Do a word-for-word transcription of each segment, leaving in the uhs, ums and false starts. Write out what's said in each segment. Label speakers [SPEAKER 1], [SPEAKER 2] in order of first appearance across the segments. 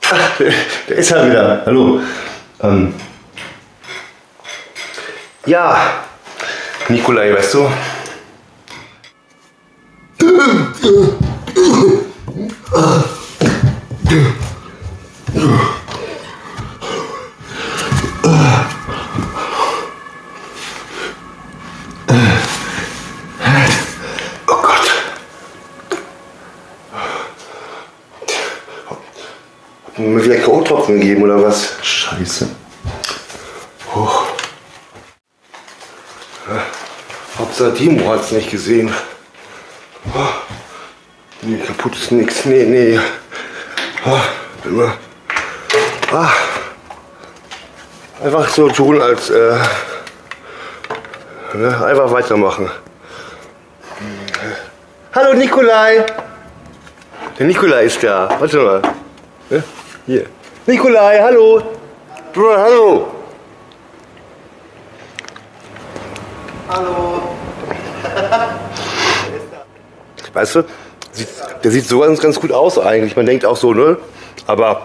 [SPEAKER 1] Ach, der, der ist ja wieder. Hallo. Ähm, ja, Nikolai, weißt du? Oh Gott. Hat mir wieder K O-Tropfen gegeben oder was? Scheiße. Hoch. Ja, Hauptsache Timo hat es nicht gesehen. Oh. Nee, kaputt ist nichts. Nee, nee. Oh, immer. Ah. Einfach so tun, als äh, ne? Einfach weitermachen. Hallo Nikolai! Der Nikolai ist da. Warte mal. Ne? Hier. Nikolai, hallo! Bruder, hallo!
[SPEAKER 2] Hallo!
[SPEAKER 1] Weißt du, sieht, der sieht so ganz, ganz gut aus eigentlich. Man denkt auch so, ne? Aber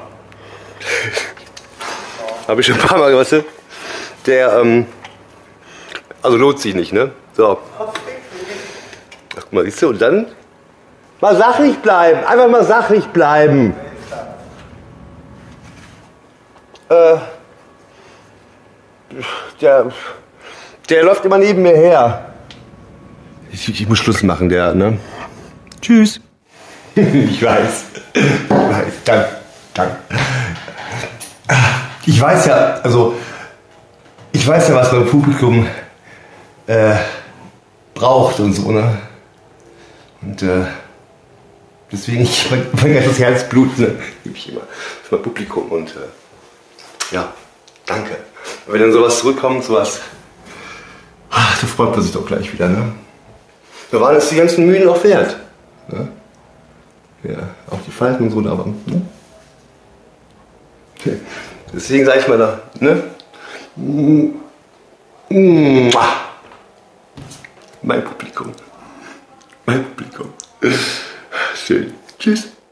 [SPEAKER 1] habe ich schon ein paar Mal, weißt du? Der, ähm, also lohnt sich nicht, ne? So. Ach, guck mal, siehst du, und dann mal sachlich bleiben, einfach mal sachlich bleiben. Äh, der, der läuft immer neben mir her. Ich, ich muss Schluss machen, der, ne? Tschüss. Ich weiß. Ich weiß. Danke. Danke. Ich weiß ja, also, ich weiß ja, was mein Publikum äh, braucht und so, ne? Und äh, deswegen, ich mein, mein ganzes Herzblut, ne, gebe ich immer für mein Publikum und äh, ja, danke. Und wenn dann sowas zurückkommt, sowas, ach, da freut man sich doch gleich wieder, ne? Da waren es die ganzen Mühen auch wert. Ne? Ja, auch die Falten und so, aber, ne? Deswegen sage ich mal da, ne? Mein Publikum. Mein Publikum. Schön. Tschüss.